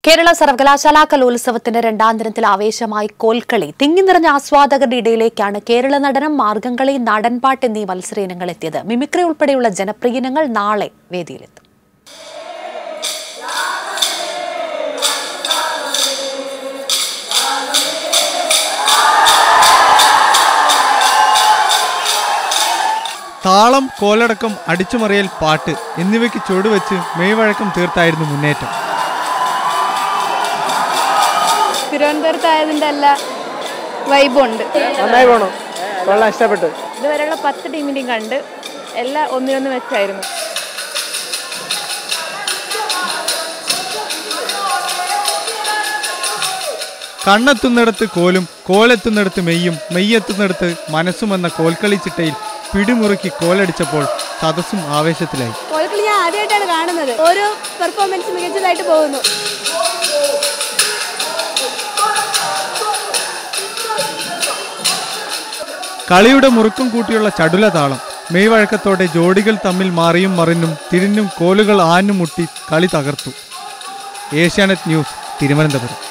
കേരള സർവകലാശാല കലോത്സവത്തിന്റെ രണ്ടാം ദിനത്തിൽ ആവേശമായി കോൽക്കളി തിങ്ങി നിറഞ്ഞ ആസ്വാദകരുടെ ഇടയിലേക്കാണ് കേരള നടനം, മാർഗംകളി, നാടൻപാട്ട് എന്നീ മത്സര ഇനങ്ങൾ എത്തിയത്. മിമിക്രി ഉൾപ്പെടെയുള്ള ജനപ്രിയ ഇനങ്ങൾ നാളെ വേദിയിലെത്തും. താളം, കോലടക്കം, അടിച്ചുമറിയൽ, പാട്ട് എന്നിവയ്ക്ക് ചുവടുവെച്ച് മെയ്വഴക്കം തീർത്തായിരുന്നു മുന്നേറ്റം. തിരുവനന്തപുരത്തായതിന്റെ എല്ലാ വൈബുണ്ട്. നന്നായി പോണു, വളരെ ഇഷ്ടപ്പെട്ടു. ഇതുവരെയുള്ള 10 ടീമിന്റെയും കണ്ട് എല്ലാം ഒന്നിനൊന്ന് വെച്ചായിരുന്നു. കണ്ണെത്തുന്നിടത്ത് കോലും, കോലെത്തുന്നിടത്ത് മെയ്യും, മെയ്യെത്തുന്നിടത്ത് മനസ്സുമെന്ന കോൽക്കളി ചിട്ടയിൽ പിടിമുറുക്കി കോലടിച്ചപ്പോൾ സദസ്സും ആവേശത്തിലായി. കോൽക്കളി ഞാൻ ആദ്യമായിട്ടാണ് കാണുന്നത്. ഓരോ പെർഫോമൻസ് മികച്ചതായിട്ട് പോകുന്നു. കളിയുടെ മുറുക്കം കൂട്ടിയുള്ള ചടുല താളം, മെയ്വഴക്കത്തോടെ ജോഡികൾ തമ്മിൽ മാറിയും മറിഞ്ഞും തിരിഞ്ഞും കോലുകൾ ആഞ്ഞുമുട്ടി കളി തകർത്തു. ഏഷ്യാനെറ്റ് ന്യൂസ്, തിരുവനന്തപുരം.